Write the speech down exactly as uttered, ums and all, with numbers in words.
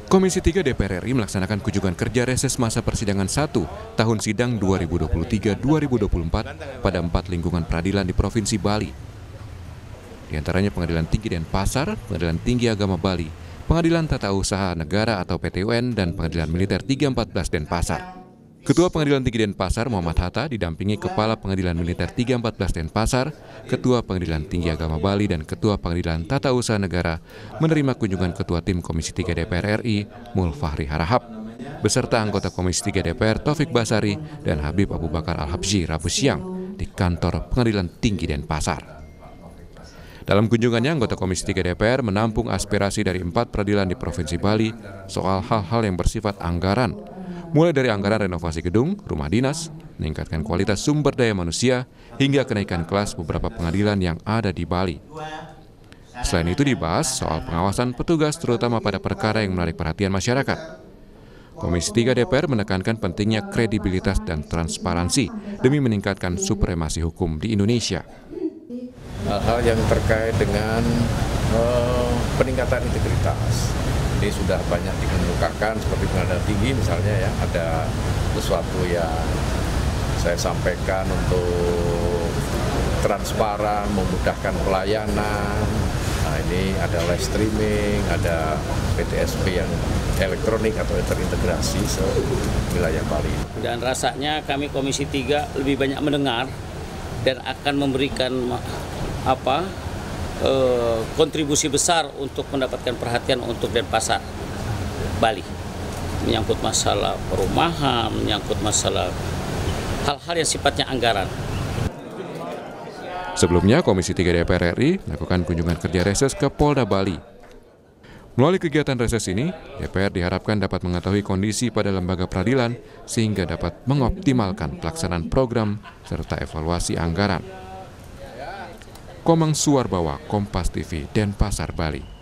Komisi tiga D P R R I melaksanakan kunjungan kerja reses masa persidangan satu tahun sidang dua ribu dua puluh tiga dua ribu dua puluh empat pada empat lingkungan peradilan di Provinsi Bali. Di antaranya Pengadilan Tinggi Denpasar, Pengadilan Tinggi Agama Bali, Pengadilan Tata Usaha Negara atau P T U N, dan Pengadilan Militer tiga empat belas Denpasar. Ketua Pengadilan Tinggi Denpasar Muhammad Hatta didampingi Kepala Pengadilan Militer tiga empat belas Denpasar, Ketua Pengadilan Tinggi Agama Bali, dan Ketua Pengadilan Tata Usaha Negara menerima kunjungan Ketua Tim Komisi tiga D P R R I Mulfahri Harahap beserta anggota Komisi tiga D P R Taufik Basari dan Habib Abu Bakar Al-Habsyi Rabu siang di kantor Pengadilan Tinggi Denpasar. Dalam kunjungannya, anggota Komisi tiga D P R menampung aspirasi dari empat peradilan di Provinsi Bali soal hal-hal yang bersifat anggaran, mulai dari anggaran renovasi gedung, rumah dinas, meningkatkan kualitas sumber daya manusia, hingga kenaikan kelas beberapa pengadilan yang ada di Bali. Selain itu dibahas soal pengawasan petugas terutama pada perkara yang menarik perhatian masyarakat. Komisi tiga D P R menekankan pentingnya kredibilitas dan transparansi demi meningkatkan supremasi hukum di Indonesia. Hal-hal yang terkait dengan uh, peningkatan integritas. Ini sudah banyak dikemukakan seperti Pengadilan Tinggi misalnya ya, ada sesuatu yang saya sampaikan untuk transparan, memudahkan pelayanan. Nah ini ada live streaming, ada P T S P yang elektronik atau terintegrasi se-wilayah Bali. Dan rasanya kami Komisi tiga lebih banyak mendengar dan akan memberikan apa eh, kontribusi besar untuk mendapatkan perhatian untuk Denpasar, Bali. Menyangkut masalah perumahan, menyangkut masalah hal-hal yang sifatnya anggaran. Sebelumnya, Komisi tiga D P R R I melakukan kunjungan kerja reses ke Polda Bali. Melalui kegiatan reses ini, D P R diharapkan dapat mengetahui kondisi pada lembaga peradilan sehingga dapat mengoptimalkan pelaksanaan program serta evaluasi anggaran. Komang Suwarbawa, Kompas T V, Denpasar, Bali.